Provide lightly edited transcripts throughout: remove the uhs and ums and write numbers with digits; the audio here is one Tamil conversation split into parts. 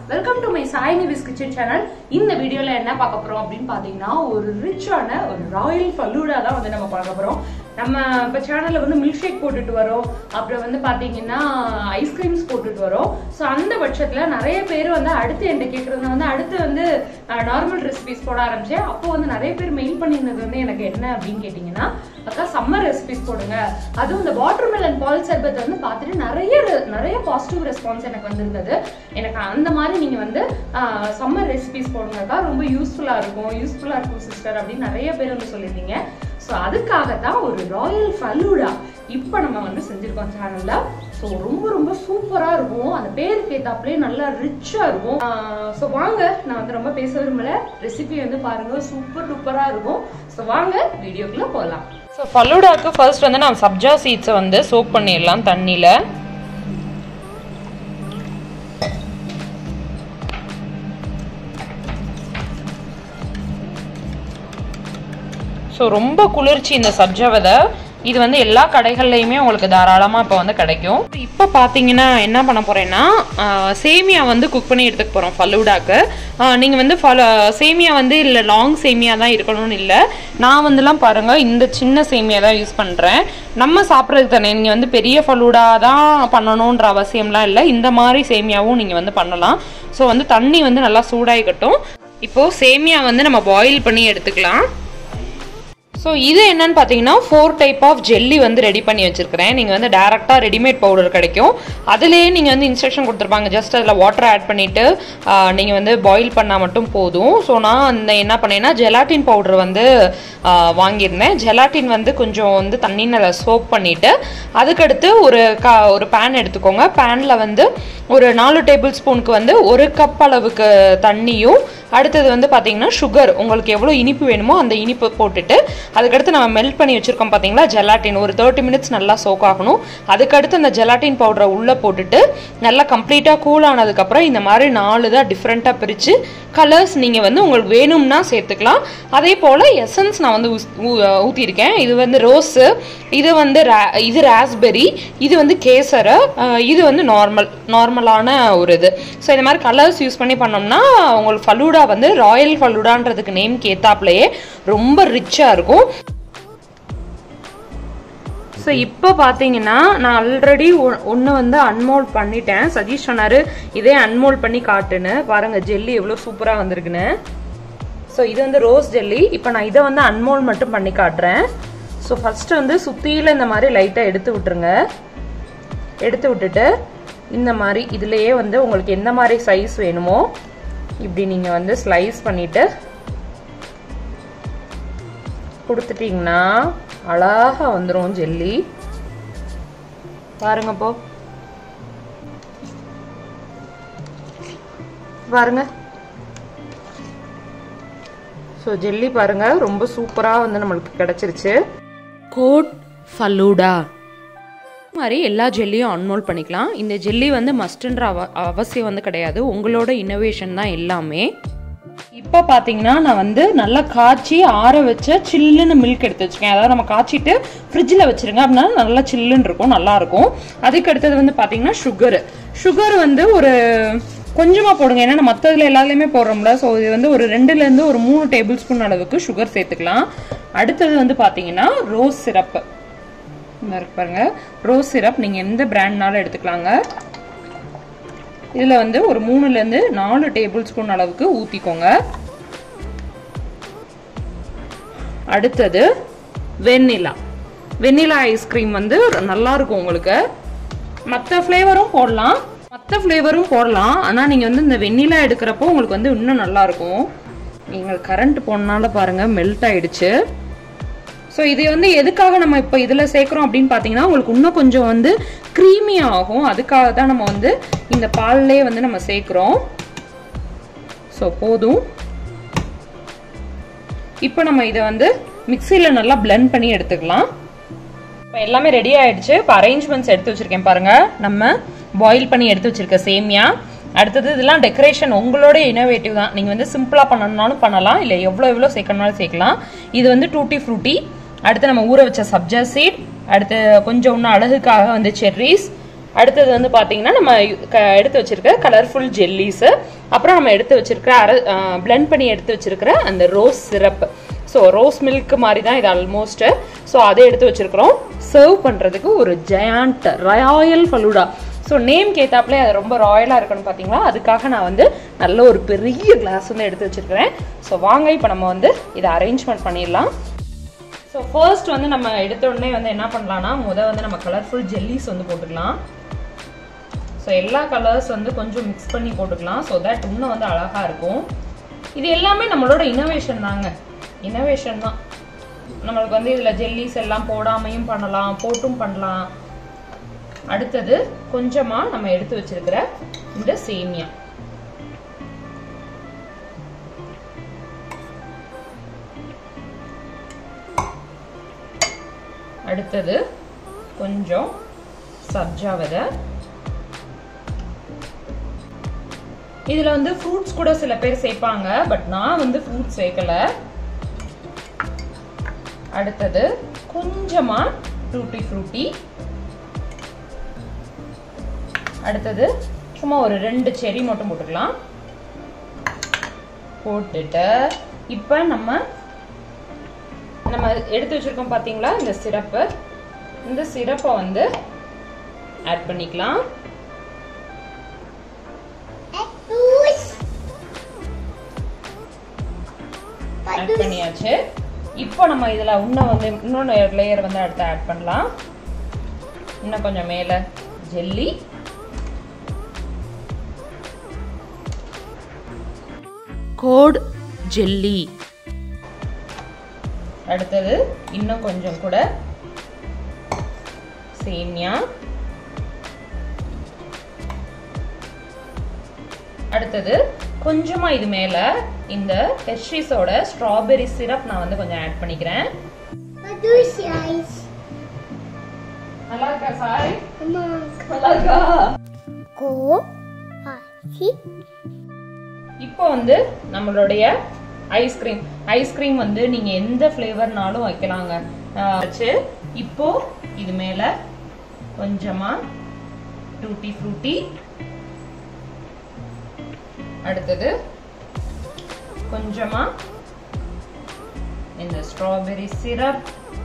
Welcome to my sainiviskitchen channel. இந்த வீடியோல என்ன பார்க்க போறோம் அப்படினு பாத்தீங்கன்னா ஒரு ரிச்சான ஒரு ராயல் ஃபலூடா தான் வந்து நம்ம பார்க்க போறோம். நம்ம இப்ப சேனல்ல வந்து மில்க் ஷேக் போட்டுட்டு வரோம். அப்புறம் வந்து பாத்தீங்கன்னா ஐஸ்கிரீம்ஸ் போட்டுட்டு வரோம். சோ அந்த பட்சத்துல நிறைய பேர் வந்து அடுத்து என்ன கேக்குறது வந்து அடுத்து வந்து நார்மல் ரெசிபீஸ் போட ஆரம்பிச்சேன். அப்போ வந்து நிறைய பேர் மெயில் பண்ணிருந்தது வந்து எனக்கு என்ன அப்படினு கேட்டிங்கன்னா அக்கா சம்மர் ரெசிபீஸ் போடுங்க. அதுவும் இந்த வாட்டர்மெலன் பால் சர்பத் வந்து பார்த்துட்டு நிறைய பாசிட்டிவ் ரெஸ்பான்ஸ் எனக்கு வந்திருந்தது. எனக்கு அந்த மாதிரி நீங்க வந்து சம்மர் ரெசிபீஸ் போடுங்கக்கா, ரொம்ப யூஸ்ஃபுல்லா இருக்கும் சிஸ்டர் அப்படின்னு நிறைய பேர் வந்து சொல்லியிருந்தீங்க. ஸோ அதுக்காக தான் ஒரு ராயல் ஃபலூடா இப்போ நம்ம வந்து செஞ்சிருக்கோம் சேனல்ல. ஸோ ரொம்ப சூப்பரா இருக்கும். அந்த பேருக்கு ஏத்தாப்புலேயே நல்லா ரிச்சா இருக்கும். ஸோ வாங்க, நான் வந்து ரொம்ப பேச விரும்பல, ரெசிபி வந்து பாருங்க, சூப்பரா இருக்கும். ஸோ வாங்க வீடியோக்குள்ள போகலாம். ஸோ ஃபலூடாக்கு ஃபர்ஸ்ட் வந்து நம்ம சப்ஜா சீட்ஸை வந்து சோக் பண்ணிடலாம் தண்ணியில. ஸோ ரொம்ப குளிர்ச்சி இந்த சப்ஜா விதை. இது வந்து எல்லா கடைகள்லையுமே உங்களுக்கு தாராளமாக இப்போ வந்து கிடைக்கும். இப்போ பார்த்தீங்கன்னா என்ன பண்ண போகிறேன்னா சேமியா வந்து குக் பண்ணி எடுத்துக்க போகிறோம் ஃபலூடாக்கு. நீங்கள் வந்து சேமியா வந்து இல்லை லாங் சேமியா தான் இருக்கணும்னு இல்லை. நான் வந்துலாம் பாருங்கள் இந்த சின்ன சேமியா தான் யூஸ் பண்ணுறேன். நம்ம சாப்பிட்றதுக்கு தானே, நீங்கள் வந்து பெரிய ஃபலூடா தான் பண்ணணுன்ற அவசியம்லாம் இல்லை. இந்த மாதிரி சேமியாவும் நீங்கள் வந்து பண்ணலாம். ஸோ வந்து தண்ணி வந்து நல்லா சூடாகிக்கட்டும். இப்போது சேமியா வந்து நம்ம பாயில் பண்ணி எடுத்துக்கலாம். ஸோ இது என்னன்னு பார்த்தீங்கன்னா 4 டைப் ஆஃப் ஜெல்லி வந்து ரெடி பண்ணி வச்சுருக்கிறேன். நீங்கள் வந்து டேரெக்டாக ரெடிமேட் பவுடர் கிடைக்கும். அதுலேயே நீங்கள் வந்து இன்ஸ்ட்ரக்ஷன் கொடுத்துருப்பாங்க. ஜஸ்ட் அதில் வாட்டர் ஆட் பண்ணிவிட்டு நீங்கள் வந்து பாயில் பண்ணால் மட்டும் போதும். ஸோ நான் அந்த என்ன பண்ணேன்னா ஜெலாட்டின் பவுடர் வந்து வாங்கியிருந்தேன். ஜெலாட்டின் வந்து கொஞ்சம் வந்து தண்ணியில் சோப் பண்ணிவிட்டு அதுக்கடுத்து ஒரு பேன் எடுத்துக்கோங்க. பேனில் வந்து ஒரு 4 டேபிள் ஸ்பூனுக்கு வந்து 1 கப் அளவுக்கு தண்ணியும், அடுத்தது வந்து பார்த்தீங்கன்னா சுகர், உங்களுக்கு எவ்வளோ இனிப்பு வேணுமோ அந்த இனிப்பு போட்டுட்டு அதுக்கடுத்து நம்ம மெல்ட் பண்ணி வச்சுருக்கோம் பார்த்தீங்களா ஜெலாட்டின், ஒரு 30 மினிட்ஸ் நல்லா சோக் ஆகணும். அதுக்கடுத்து அந்த ஜெலாட்டின் பவுடரை உள்ளே போட்டுட்டு நல்லா கம்ப்ளீட்டாக கூல் ஆனதுக்கப்புறம் இந்த மாதிரி 4 தான் டிஃப்ரெண்ட்டாக பிரித்து கலர்ஸ் நீங்கள் வந்து உங்களுக்கு வேணும்னா சேர்த்துக்கலாம். அதே போல் எசன்ஸ் நான் வந்து ஊற்றிருக்கேன். இது வந்து ரோஸு, இது வந்து இது ராஸ்பெரி, இது வந்து கேசரை, இது வந்து நார்மலான ஒரு இது. ஸோ இந்த மாதிரி கலர்ஸ் யூஸ் பண்ணி பண்ணோம்னா உங்களுக்கு ஃபலூடா வந்து ராயல் ஃபலூடான்றதுக்கு நேம் கேத்தாப்லேயே ரொம்ப ரிச்சாக இருக்கும். ஸோ இப்போ பார்த்தீங்கன்னா நான் ஆல்ரெடி ஒன்று வந்து அன்மோல்ட் பண்ணிட்டேன். சதீஷ் சொன்னார் இதே அன்மோல்ட் பண்ணி காட்டுன்னு. பாருங்கள் ஜெல்லி எவ்வளோ சூப்பராக வந்திருக்குன்னு. ஸோ இது வந்து ரோஸ் ஜெல்லி. இப்போ நான் இதை வந்து அன்மோல்ட் மட்டும் பண்ணி காட்டுறேன். ஸோ ஃபஸ்ட்டு வந்து சுற்றியில் இந்த மாதிரி லைட்டாக எடுத்து விட்டுருங்க. எடுத்து விட்டுட்டு இந்த மாதிரி இதுலேயே வந்து உங்களுக்கு எந்த மாதிரி சைஸ் வேணுமோ இப்படி நீங்கள் வந்து ஸ்லைஸ் பண்ணிவிட்டு கொடுத்துட்டிங்கன்னா அழகாக வந்துடும் ஜெல்லி. பாருங்க போ, பாருங்க. ஸோ ஜெல்லி பாருங்க ரொம்ப சூப்பராக வந்து நம்மளுக்கு கிடைச்சிருச்சு. கோட் ஃபலூடா மாதிரி எல்லா ஜெல்லியும் அன்மோல்ட் பண்ணிக்கலாம். இந்த ஜெல்லி வந்து மஸ்ட்ன்ற அவசியம் வந்து கிடையாது. உங்களோட இன்னோவேஷன் தான் எல்லாமே. இப்போ பார்த்தீங்கன்னா நான் வந்து நல்லா காய்ச்சி ஆற வச்ச சில்லுன்னு மில்க் எடுத்து வச்சுக்கேன். அதாவது நம்ம காய்ச்சிட்டு ஃப்ரிட்ஜில் வச்சுருங்க, அப்படின்னா நல்லா சில்லுன்னு இருக்கும், நல்லாயிருக்கும். அதுக்கு அடுத்தது வந்து பார்த்தீங்கன்னா சுகர் வந்து ஒரு கொஞ்சமாக போடுங்க. ஏன்னா மற்றதுல எல்லாத்துலேயுமே போடுறோம்ல. ஸோ இது வந்து ஒரு 2லேருந்து ஒரு 3 டேபிள் ஸ்பூன் அளவுக்கு சுகர் சேர்த்துக்கலாம். அடுத்தது வந்து பார்த்தீங்கன்னா ரோஸ் சிரப்பு பாருங்க. ரோஸ் சிரப் நீங்கள் எந்த பிராண்ட்னாலும் எடுத்துக்கலாங்க. இதில் வந்து ஒரு 3லேருந்து 4 டேபிள் ஸ்பூன் அளவுக்கு ஊற்றிக்கோங்க. அடுத்தது வெண்ணிலா ஐஸ்கிரீம் வந்து நல்லா இருக்கும் உங்களுக்கு. மற்ற ஃப்ளேவரும் போடலாம், ஆனால் நீங்கள் வந்து இந்த வெண்ணிலா எடுக்கிறப்போ உங்களுக்கு வந்து இன்னும் நல்லா இருக்கும். நீங்கள் கரண்ட் போனால பாருங்க மெல்ட் ஆயிடுச்சு. ஸோ இது வந்து எதுக்காக நம்ம இப்போ இதில் சேர்க்குறோம் அப்படின்னு பார்த்தீங்கன்னா உங்களுக்கு இன்னும் கொஞ்சம் வந்து க்ரீமியாக ஆகும். அதுக்காக தான் நம்ம வந்து இந்த பால்லே வந்து நம்ம சேர்க்குறோம். ஸோ போதும். இப்போ நம்ம இதை வந்து மிக்சியில் நல்லா பிளெண்ட் பண்ணி எடுத்துக்கலாம். இப்போ எல்லாமே ரெடி ஆயிடுச்சு. இப்போ அரேஞ்ச்மெண்ட்ஸ் எடுத்து வச்சிருக்கேன் பாருங்க. நம்ம பாயில் பண்ணி எடுத்து வச்சிருக்க சேமியா. அடுத்தது இதெல்லாம் டெக்கரேஷன் உங்களோட இனோவேட்டிவ் தான். நீங்கள் வந்து சிம்பிளாக பண்ணணும்னாலும் பண்ணலாம், இல்லை எவ்வளோ சேர்க்கணும்னாலும் சேர்க்கலாம். இது வந்து டூட்டி ஃப்ரூட்டி. அடுத்து நம்ம ஊற வச்ச சப்ஜா சீட். அடுத்து கொஞ்சம் இன்னும் அழகுக்காக வந்து செர்ரிஸ். அடுத்தது வந்து பாத்தீங்கன்னா நம்ம எடுத்து வச்சிருக்க கலர்ஃபுல் ஜெல்லிஸ். அப்புறம் நம்ம எடுத்து வச்சிருக்கிற பிளெண்ட் பண்ணி எடுத்து வச்சிருக்கிற அந்த rose syrup. So rose milk மாதிரி தான் இது ஆல்மோஸ்ட். ஸோ அதை எடுத்து வச்சிருக்கிறோம். சர்வ் பண்ணுறதுக்கு ஒரு ஜெயண்ட் ராயல் ஃபலூடா. ஸோ நேம்க்கு ஏற்றாப்புல அது ரொம்ப ராயலாக இருக்கணும் பார்த்தீங்களா, அதுக்காக நான் வந்து நல்ல ஒரு பெரிய கிளாஸ் வந்து எடுத்து வச்சிருக்கிறேன். ஸோ வாங்க இப்போ நம்ம வந்து இதை அரேஞ்ச்மெண்ட் பண்ணிடலாம். ஸோ ஃபர்ஸ்ட் வந்து நம்ம எடுத்த உடனே வந்து என்ன பண்ணலாம்னா, வந்து நம்ம கலர்ஃபுல் ஜெல்லிஸ் வந்து போட்டுக்கலாம். ஸோ எல்லா கலர்ஸ் வந்து கொஞ்சம் மிக்ஸ் பண்ணி போட்டுக்கலாம். ஸோ தட் இன்னும் வந்து அழகாக இருக்கும். இது எல்லாமே நம்மளோட இனோவேஷன் தாங்க, இனோவேஷன் தான். நம்மளுக்கு வந்து இதில் ஜெல்லிஸ் எல்லாம் போடாமையும் பண்ணலாம், போட்டும் பண்ணலாம். அடுத்தது கொஞ்சமாக நம்ம எடுத்து வச்சிருக்கிற இந்த சேமியா. அடுத்தது கொஞ்சம் சப்ஜா விதை. இதுல வந்து ஃப்ரூட்ஸ் கூட சில பேர் சேர்ப்பாங்க, பட் நான் வந்து ஃப்ரூட்ஸ் சேர்க்கல. அடுத்தது கொஞ்சமா டூட்டி ஃப்ரூட்டி. அடுத்தது சும்மா ஒரு 2 செரி மட்டும் போட்டுக்கலாம். போட்டுட்டு இப்போ நம்ம எடுத்து வச்சிருக்கோம் பாத்தீங்களா இந்த சிரப்பு. இந்த சிரப்பை வந்து ஆட் பண்ணிக்கலாம். ஆட் பண்ணியாச்சு. இப்போ நம்ம இதுல இன்னொன்னு லேயர் வந்து அடுத்து ஆட் பண்ணலாம். இன்னும் கொஞ்சம் மேல ஜெல்லி. Code jelly. அடுத்தது இன்னும் கொஞ்சம் கூட சேமியா. அடுத்தது கொஞ்சமா இது மேல இந்த ஹெர்ஷீஸோட ஸ்ட்ராபெரி சிரப் நான் வந்து கொஞ்சம் ஆட் பண்ணிக்கிறேன். நல்லா இருக்கா சாய்? நல்லா இருக்கா? இப்போ வந்து நம்மளுடைய ஐஸ்கிரீம் வந்து நீங்க எந்த ஃப்ளேவர்னாலும் வைக்கலாங்க. இப்போ இது மேல கொஞ்சமா டூட்டி ஃப்ரூட்டி. அடுத்தது கொஞ்சமா இந்த ஸ்ட்ராபெரி சிரப்.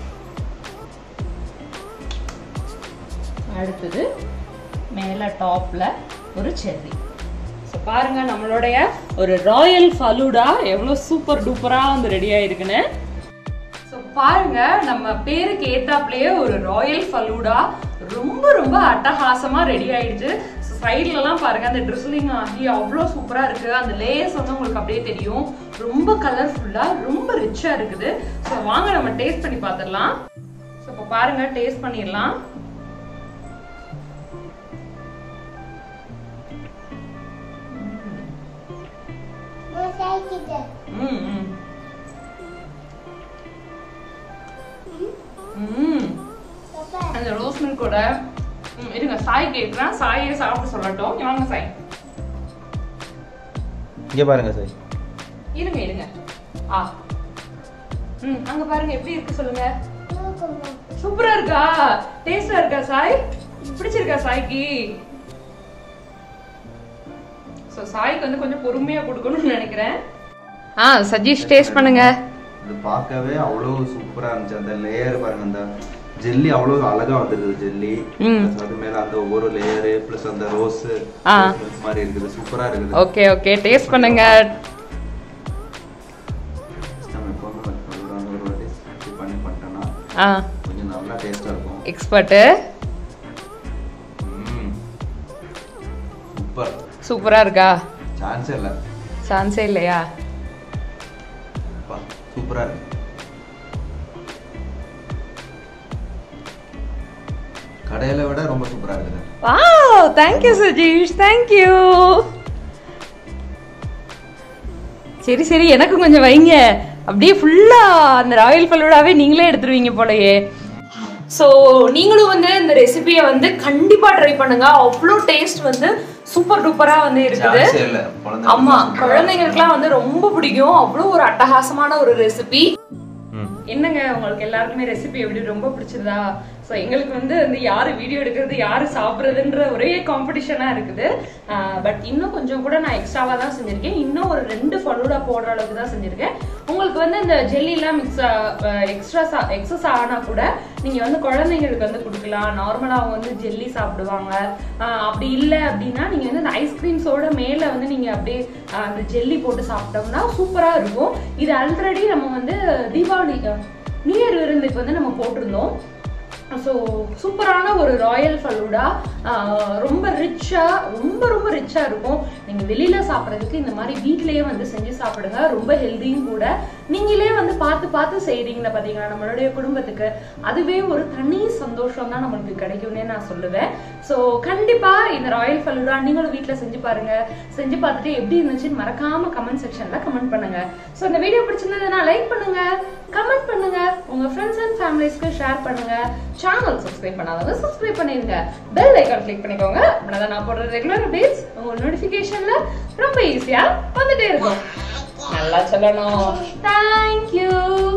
அடுத்தது மேல டாப்ல ஒரு செர்ரி. பாருங்க நம்மளுடைய ஒரு ராயல் ஃபலூடா எவ்வளவு சூப்பர் டூப்பரா வந்து ரெடி ஆயிருக்குன்னு. பாருங்க நம்ம பேருக்கு ஏத்தாப்லயே ஒரு ராயல் ஃபலூடா ரொம்ப ரொம்ப அட்டகாசமா ரெடி ஆயிடுச்சு. சைட்ல எல்லாம் பாருங்க அந்த ட்ரிஸ்லிங் ஆகி அவ்வளவு சூப்பரா இருக்கு. அந்த லேயர்ஸ் வந்து உங்களுக்கு அப்படியே தெரியும். ரொம்ப கலர்ஃபுல்லா ரொம்ப ரிச்சா இருக்குது. ஸோ வாங்க நம்ம டேஸ்ட் பண்ணி பார்த்துடலாம். ஸோ இப்போ பாருங்க டேஸ்ட் பண்ணிடலாம். அந்த ரோஸ் மில்கோட இருங்க சாய் கேட்கிறேன். சாயே சாப்பிட்டு சொல்லட்டும். வாங்க சாய். இங்க பாருங்க சாய். இருங்க அங்க பாருங்க எப்படி இருக்கு சொல்லுங்க. சூப்பரா இருக்கா? டேஸ்டா இருக்கா சாய்? பிடிச்சிருக்கா சாய்க்கு? சோ சாய்க்கு வந்து கொஞ்சம் பொறுமையா கொடுக்கணும்னு நினைக்கிறேன். சஜீஷ் டேஸ்ட் பண்ணுங்க. இது பார்க்கவே அவ்வளவு சூப்பரா இருந்துச்சு. அந்த லேயர் பாருங்க, அந்த ஜெல்லி அவ்வளவு அழகா வந்திருக்கு. ஜெல்லி அது மேல அந்த ஒவ்வொரு லேயர் பிளஸ் அந்த ரோஸ் மாதிரி இருக்குது. சூப்பரா இருக்குது. ஓகே ஓகே டேஸ்ட் பண்ணுங்க. நம்ம எப்பவுமே ஒரு வாட்டி பண்ணிட்டோம்னா கொஞ்சம் நல்லா டேஸ்டா இருக்கும். எக்ஸ்பர்ட். சூப்பர். சூப்பரா இருக்கா? சான்ஸே இல்லையா? சூப்பரா இருக்கு. கடையில விட ரொம்ப சூப்பரா இருக்குது. Wow, thank you Sajeesh, thank you. சரி எனக்கு கொஞ்சம் வைங்க. அப்படியே ஃபுல்லா அந்த ராயல் ஃபலூடாவே நீங்களே எடுத்துருவீங்க போலயே. ஸோ நீங்களும் வந்து இந்த ரெசிபியை வந்து கண்டிப்பா ட்ரை பண்ணுங்க. அவ்வளோ டேஸ்ட் வந்து சூப்பர் டூப்பரா வந்து இருக்குது. ஆமா, குழந்தைங்களுக்குலாம் வந்து ரொம்ப பிடிக்கும். அவ்வளோ ஒரு அட்டகாசமான ஒரு ரெசிபி. என்னங்க உங்களுக்கு எல்லாருக்குமே ரெசிபி எப்படி ரொம்ப பிடிச்சிருந்தா? ஸோ எங்களுக்கு வந்து யாரு வீடியோ எடுக்கிறது யாரு சாப்பிட்றதுன்ற ஒரே காம்படிஷனா இருக்குது. பட் இன்னும் கொஞ்சம் கூட நான் எக்ஸ்ட்ராவா தான் செஞ்சிருக்கேன். இன்னும் ஒரு 2 ஃபலூடா போடுற அளவுக்கு தான் செஞ்சிருக்கேன். உங்களுக்கு வந்து இந்த ஜெல்லி எல்லாம் எக்ஸஸ் ஆனா கூட நீங்க வந்து குழந்தைங்களுக்கு வந்து கொடுக்கலாம். நார்மலா அவங்க வந்து ஜெல்லி சாப்பிடுவாங்க. அப்படி இல்லை அப்படின்னா நீங்க வந்து இந்த ஐஸ்கிரீம்ஸோட மேல வந்து நீங்க அப்படியே அந்த ஜெல்லி போட்டு சாப்பிட்டோம்னா சூப்பரா இருக்கும். இது ஆல்ரெடி நம்ம வந்து தீபாவளி நியூ இயர் விருந்துக்கு வந்து நம்ம போட்டிருந்தோம். ஸோ சூப்பரான ஒரு ராயல் ஃபலூடா, ரொம்ப ரிச்சா, ரொம்ப ரொம்ப ரிச்சா இருக்கும். நீங்க வெளியில சாப்பிட்றதுக்கு இந்த மாதிரி வீட்லயே வந்து செஞ்சு சாப்பிடுங்க. ரொம்ப ஹெல்தியும் கூட. நீங்களே வந்து பார்த்து செய்றீங்களா பாத்தீங்களா நம்மளுடைய குடும்பத்துக்கு, அதுவே ஒரு தனி சந்தோஷம் தான் நம்மளுக்கு கிடைக்கும்னே நான் சொல்லுவேன். ஸோ கண்டிப்பா இந்த ராயல் ஃபலூடா நீங்களும் வீட்டுல செஞ்சு பாருங்க. செஞ்சு பார்த்துட்டு எப்படி இருந்துச்சுன்னு மறக்காம கமெண்ட் செக்ஷன்ல கமெண்ட் பண்ணுங்க. ஸோ இந்த வீடியோ பிடிச்சிருந்ததுன்னா லைக் பண்ணுங்க, கமெண்ட் பண்ணுங்க, உங்க ஃப்ரெண்ட்ஸ் அண்ட் ஃபேமிலிஸ்க்கு ஷேர் பண்ணுங்க. சேனல் சப்ஸ்கிரைப் பண்ணாதவங்க சப்ஸ்கிரைப் பண்ணிருங்க. பெல் ஐகான் கிளிக் பண்ணிக்கோங்க. அப்படின்னா நான் போடுற ரெகுலர் அப்டேட்ஸ் உங்க நோட்டிபிகேஷன்ல ரொம்ப ஈஸியா வந்துட்டே இருக்கும். நல்லா சொல்லணும். தேங்க்யூ.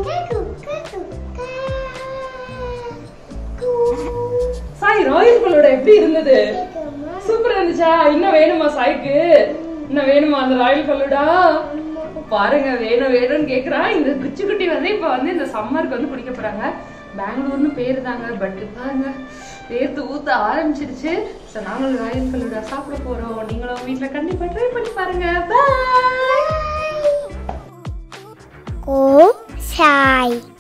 சாய் ராயல் ஃபலூடா எப்படி இருந்தது? சூப்பரா இருந்துச்சா? இன்னும் வேணுமா சாய்க்கு? இன்னும் வேணுமா அந்த ராயல் ஃபலூடா? பாருங்க வேணும்னு கேக்குறா. இந்த குச்சி குட்டி வந்து இப்ப வந்து இந்த சம்மருக்கு வந்து குடிக்க போறாங்க. பெங்களூர்னு பேரு தாங்க, பட் பாருங்க வேர்த்து ஊத்த ஆரம்பிச்சிருச்சு. ஸோ நாங்களும் ராயல் ஃபலூடா சாப்பிட போறோம். நீங்களும் வீட்டுல கண்டிப்பா ட்ரை பண்ணி பாருங்க. பாய். சாய்.